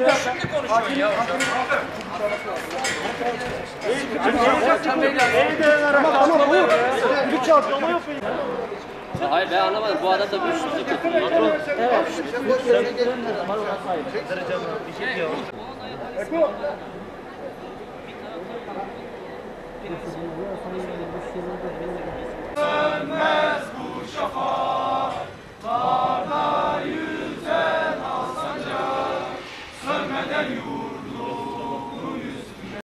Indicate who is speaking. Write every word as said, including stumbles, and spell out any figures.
Speaker 1: Şimdi konuşuyorsun ya hocam.
Speaker 2: Hayır ben anlamadım. Bu adam da güçsüzlük yapıyor. Evet.
Speaker 3: Sönmez bu şafak, dağda yüzen al sancak, sönmeden yürü.